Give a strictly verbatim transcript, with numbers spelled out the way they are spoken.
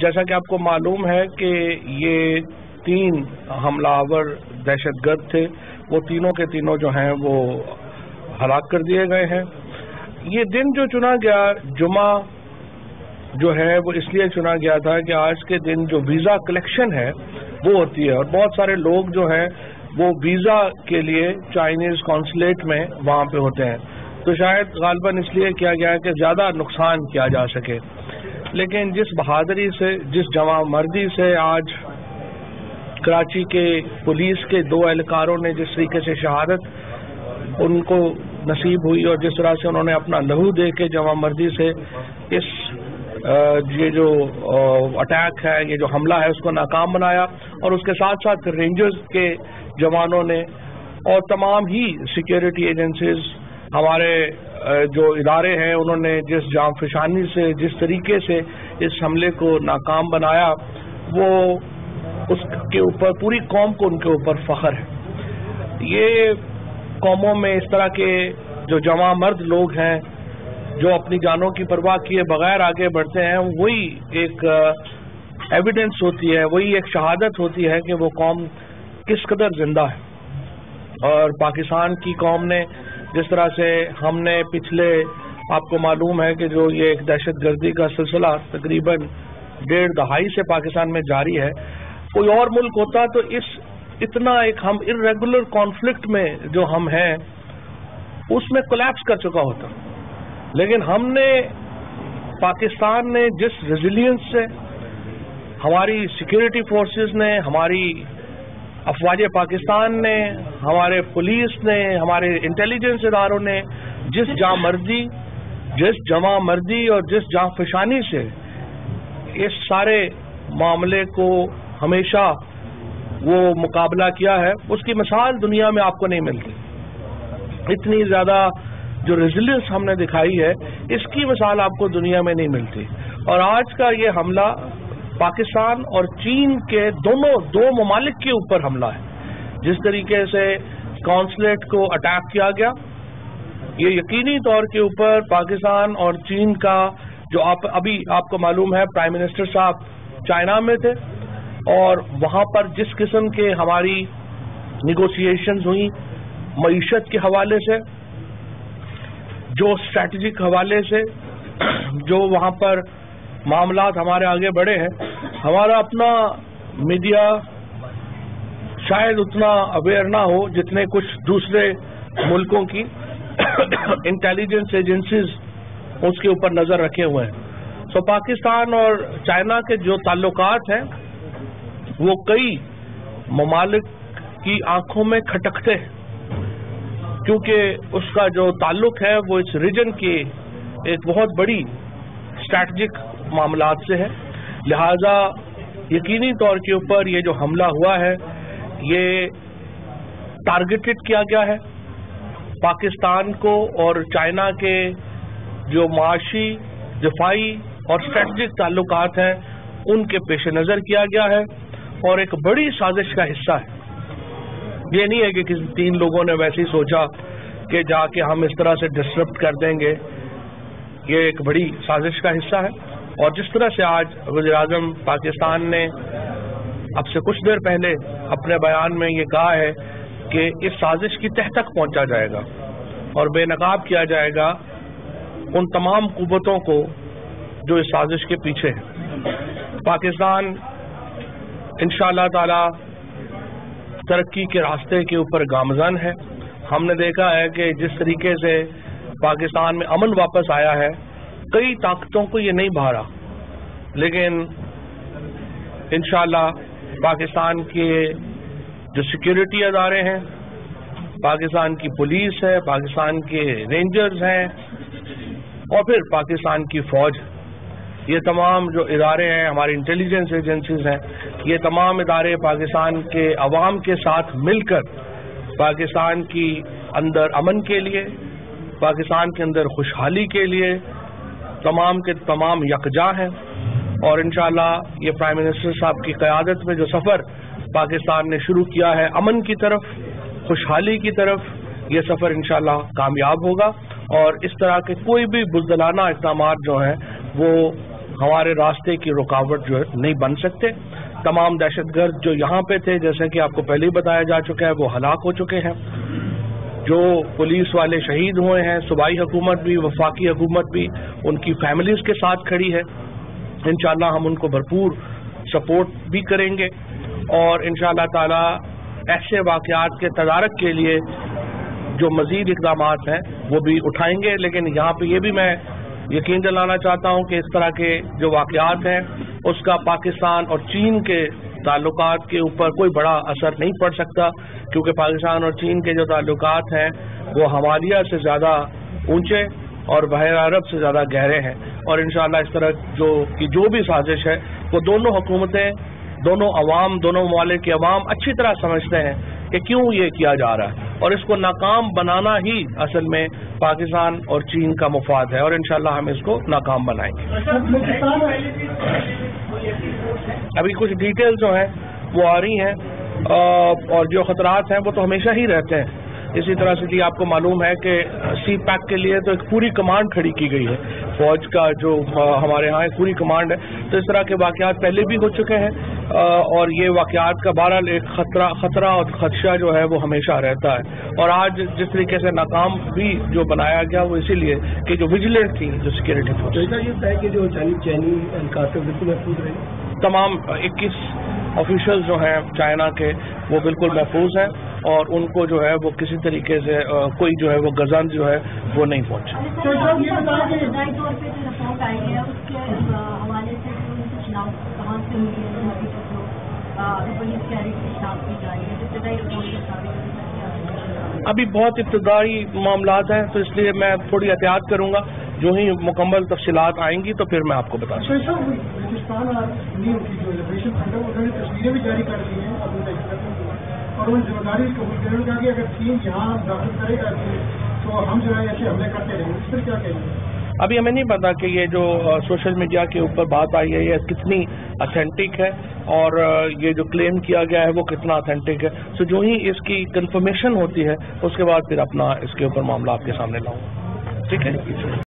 جیسا کہ آپ کو معلوم ہے کہ یہ تین حملہ آور دہشت گرد تھے، وہ تینوں کے تینوں جو ہیں وہ ہلاک کر دیے گئے ہیں۔ یہ دن جو چنا گیا جمعہ جو ہے وہ اس لیے چنا گیا تھا کہ آج کے دن جو ویزا کلیکشن ہے وہ ہوتی ہے، اور بہت سارے لوگ جو ہیں وہ ویزا کے لیے چائنیز قونصلیٹ میں وہاں پہ ہوتے ہیں، تو شاید غالباً اس لیے کیا گیا کہ زیادہ نقصان کیا جا سکے۔ لیکن جس بہادری سے، جس جواں مردی سے آج کراچی کے پولیس کے دو اہلکاروں نے جس طریقے سے شہادت ان کو نصیب ہوئی، اور جس طرح سے انہوں نے اپنا لہو دے کے جواں مردی سے اس یہ جو اٹیک ہے، یہ جو حملہ ہے، اس کو ناکام بنایا، اور اس کے ساتھ ساتھ رینجرز کے جوانوں نے اور تمام ہی سیکیورٹی ایجنسیز، ہمارے جو ادارے ہیں، انہوں نے جس جانفشانی سے، جس طریقے سے اس حملے کو ناکام بنایا، وہ اس کے اوپر پوری قوم کو ان کے اوپر فخر ہے۔ یہ قوموں میں اس طرح کے جو جواں مرد لوگ ہیں جو اپنی جانوں کی پرواہ کیے بغیر آگے بڑھتے ہیں، وہی ایک ایویڈنس ہوتی ہے، وہی ایک شہادت ہوتی ہے کہ وہ قوم کس قدر زندہ ہے۔ اور پاکستان کی قوم نے جس طرح سے ہم نے پچھلے، آپ کو معلوم ہے کہ جو یہ ایک دہشت گردی کا سلسلہ تقریباً ڈیڑھ دہائی سے پاکستان میں جاری ہے، کوئی اور ملک ہوتا تو اس اتنا ایک ہم ارریگولر کانفلکٹ میں جو ہم ہیں اس میں کولیپس کر چکا ہوتا، لیکن ہم نے، پاکستان نے جس ریزیلینس سے، ہماری سیکیورٹی فورسز نے، ہماری افواج پاکستان نے، ہمارے پولیس نے، ہمارے انٹیلیجنس اداروں نے جس جاں مردی، جس جواں مردی اور جس جاں فشانی سے اس سارے معاملے کو ہمیشہ وہ مقابلہ کیا ہے، اس کی مثال دنیا میں آپ کو نہیں ملتی۔ اتنی زیادہ جو ریزیلینس ہم نے دکھائی ہے، اس کی مثال آپ کو دنیا میں نہیں ملتی۔ اور آج کا یہ حملہ پاکستان اور چین کے دونوں دو ممالک کے اوپر حملہ ہے۔ جس طریقے سے قونصلیٹ کو اٹیک کیا گیا، یہ یقینی طور کے اوپر پاکستان اور چین کا، جو آپ ابھی آپ کو معلوم ہے پرائم منسٹر صاحب چائنا میں تھے، اور وہاں پر جس قسم کے ہماری نیگوسیشنز ہوئی معیشت کے حوالے سے، جو اسٹریٹجک حوالے سے، جو وہاں پر معاملات ہمارے آگے بڑھے ہیں، ہمارا اپنا میڈیا شاید اتنا اویئر نہ ہو جتنے کچھ دوسرے ملکوں کی انٹیلیجنس ایجنسیز اس کے اوپر نظر رکھے ہوئے ہیں۔ سو پاکستان اور چائنا کے جو تعلقات ہیں وہ کئی ممالک کی آنکھوں میں کھٹکتے ہیں، کیونکہ اس کا جو تعلق ہے وہ اس ریجن کی ایک بہت بڑی اسٹریٹجک معاملات سے ہے۔ لہذا یقینی طور کے اوپر یہ جو حملہ ہوا ہے یہ ٹارگیٹڈ کیا گیا ہے، پاکستان کو اور چائنا کے جو معاشی، دفاعی اور اسٹریٹجک تعلقات ہیں ان کے پیش نظر کیا گیا ہے، اور ایک بڑی سازش کا حصہ ہے۔ یہ نہیں ہے کہ کسی تین لوگوں نے ویسے ہی سوچا کہ جا کے ہم اس طرح سے ڈسٹرپٹ کر دیں گے، یہ ایک بڑی سازش کا حصہ ہے۔ اور جس طرح سے آج وزیر اعظم پاکستان نے اب سے کچھ دیر پہلے اپنے بیان میں یہ کہا ہے کہ اس سازش کی تہ تک پہنچا جائے گا اور بے نقاب کیا جائے گا ان تمام قوتوں کو جو اس سازش کے پیچھے ہیں۔ پاکستان انشاءاللہ تعالی ترقی کے راستے کے اوپر گامزن ہے۔ ہم نے دیکھا ہے کہ جس طریقے سے پاکستان میں امن واپس آیا ہے، کئی طاقتوں کو یہ نہیں بھارا، لیکن انشاءاللہ پاکستان کے جو سیکیورٹی ادارے ہیں، پاکستان کی پولیس ہے، پاکستان کے رینجرز ہیں، اور پھر پاکستان کی فوج، یہ تمام جو ادارے ہیں، ہماری انٹیلیجنس ایجنسیز ہیں، یہ تمام ادارے پاکستان کے عوام کے ساتھ مل کر پاکستان کی اندر امن کے لیے، پاکستان کے اندر خوشحالی کے لیے تمام کے تمام یکجا ہیں۔ اور انشاءاللہ یہ پرائم منسٹر صاحب کی قیادت میں جو سفر پاکستان نے شروع کیا ہے امن کی طرف، خوشحالی کی طرف، یہ سفر انشاءاللہ کامیاب ہوگا، اور اس طرح کے کوئی بھی بزدلانہ اقدامات جو ہیں وہ ہمارے راستے کی رکاوٹ جو ہے نہیں بن سکتے. تمام دہشت گرد جو یہاں پہ تھے جیسے کہ آپ کو پہلے ہی بتایا جا چکا ہے وہ ہلاک ہو چکے ہیں. جو پولیس والے شہید ہوئے ہیں صوبائی حکومت بھی وفاقی حکومت بھی ان کی فیملیز کے ساتھ کھڑی ہے. انشاءاللہ ہم ان کو بھرپور سپورٹ بھی کریں گے اور انشاءاللہ تعالی ایسے واقعات کے تدارک کے لیے جو مزید اقدامات ہیں وہ بھی اٹھائیں گے. لیکن یہاں پہ یہ بھی میں یقین دلانا چاہتا ہوں کہ اس طرح کے جو واقعات ہیں اس کا پاکستان اور چین کے تعلقات کے اوپر کوئی بڑا اثر نہیں پڑ سکتا کیونکہ پاکستان اور چین کے جو تعلقات ہیں وہ ہمالیہ سے زیادہ اونچے اور بحر عرب سے زیادہ گہرے ہیں. اور انشاءاللہ اس طرح جو کی جو بھی سازش ہے وہ دونوں حکومتیں دونوں عوام دونوں ممالک کے عوام اچھی طرح سمجھتے ہیں کہ کیوں یہ کیا جا رہا ہے اور اس کو ناکام بنانا ہی اصل میں پاکستان اور چین کا مفاد ہے اور انشاءاللہ ہم اس کو ناکام بنائیں گے. ابھی کچھ ڈیٹیل جو ہیں وہ آ رہی ہیں اور جو خطرات ہیں وہ تو ہمیشہ ہی رہتے ہیں. اسی طرح سے جی آپ کو معلوم ہے کہ سی پیک کے لیے تو ایک پوری کمانڈ کھڑی کی گئی ہے فوج کا جو ہمارے ہاں ایک پوری کمانڈ ہے. تو اس طرح کے واقعات پہلے بھی ہو چکے ہیں اور یہ واقعات کا بہرحال ایک خطرہ خطرہ اور خدشہ جو ہے وہ ہمیشہ رہتا ہے. اور آج جس طریقے سے ناکام بھی جو بنایا گیا وہ اسی لیے کہ جو ویجیلنٹ تھی جو سیکورٹی فورس تمام اکیس آفیشل جو ہیں چائنا کے وہ بالکل محفوظ ہیں اور ان کو جو ہے وہ کسی طریقے سے کوئی جو ہے وہ گزند جو ہے وہ نہیں پہنچا. ابھی بہت ابتدائی معاملات ہیں تو اس لیے میں تھوڑی احتیاط کروں گا. جو ہی مکمل تفصیلات آئیں گی تو پھر میں آپ کو بتا سکتا ہوں. اور ان ذمہ داری قبول کرنے کا کہ اگر چین یہاں داخل کرے گا تو ہم جو ہے ایسے حملے کرتے رہیں گے. اس پر کیا کہیں گے؟ ابھی ہمیں نہیں پتا کہ یہ جو سوشل میڈیا کے اوپر بات آئی ہے یہ کتنی اتھینٹک ہے اور یہ جو کلیم کیا گیا ہے وہ کتنا اتھینٹک ہے. سو جو ہی اس کی کنفرمیشن ہوتی ہے اس کے بعد پھر اپنا اس کے اوپر معاملہ آپ کے سامنے لاؤں. ٹھیک ہے.